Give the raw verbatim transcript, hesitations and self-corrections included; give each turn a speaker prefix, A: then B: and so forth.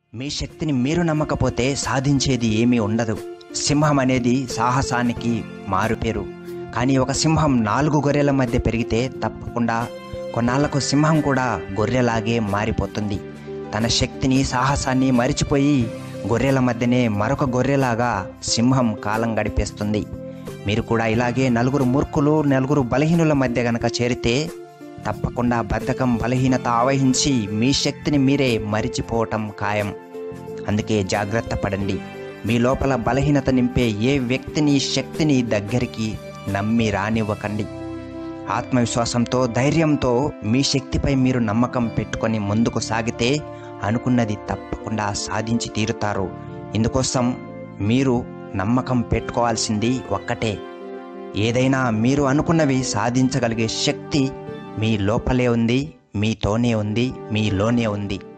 A: మీ శక్తిని మీరు నమ్మకపోతే సాధించేది ఏమీ ఉండదు. సింహం అనేది సాహసానికి మారుపేరు. కానీ ఒక సింహం నాలుగు గొర్రెల మధ్య పెరిగితే తప్పకుండా కొన్నాళ్లకు సింహం కూడా గొర్రెలాగే మారిపోతుంది. తన శక్తిని సాహసాన్ని మరిచిపోయి గొర్రెల మధ్యనే మరొక గొర్రెలాగా సింహం కాలం గడిపేస్తుంది. మీరు కూడా ఇలాగే నలుగురు మూర్ఖులు నలుగురు బలహీనుల మధ్య గనక చేరితే తప్పకుండా బద్ధకం బలహీనత ఆవహించి మీ శక్తిని మీరే మరిచిపోవటం ఖాయం. అందుకే జాగ్రత్త పడండి. మీ లోపల బలహీనత నింపే ఏ వ్యక్తిని శక్తిని దగ్గరికి నమ్మి రానివ్వకండి. ఆత్మవిశ్వాసంతో ధైర్యంతో మీ శక్తిపై మీరు నమ్మకం పెట్టుకొని ముందుకు సాగితే అనుకున్నది తప్పకుండా సాధించి తీరుతారు. ఇందుకోసం మీరు నమ్మకం పెట్టుకోవాల్సింది ఒక్కటే, ఏదైనా మీరు అనుకున్నవి సాధించగలిగే శక్తి మీ లోపలే ఉంది, మీతోనే ఉంది, మీలోనే ఉంది.